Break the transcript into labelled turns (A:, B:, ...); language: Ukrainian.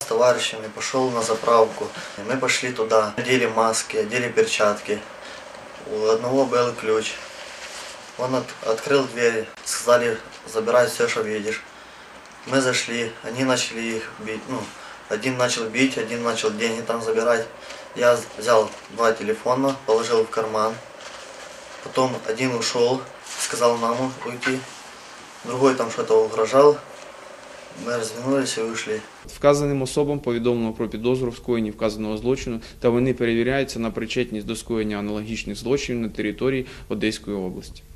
A: С товарищами пошел на заправку. Мы пошли туда, одели маски, одели перчатки. У одного был ключ. Он открыл дверь, сказали, забирай все, что видишь. Мы зашли, они начали их бить. Один начал бить, один начал деньги там забирать. Я взял 2 телефона, положил в карман. Потом один ушел, сказал маму уйти. Другой там что-то угрожал. Ми розвернулися і вийшли.
B: Вказаним особам повідомлено про підозру в скоєнні вказаного злочину, та вони перевіряються на причетність до скоєння аналогічних злочинів на території Одеської області.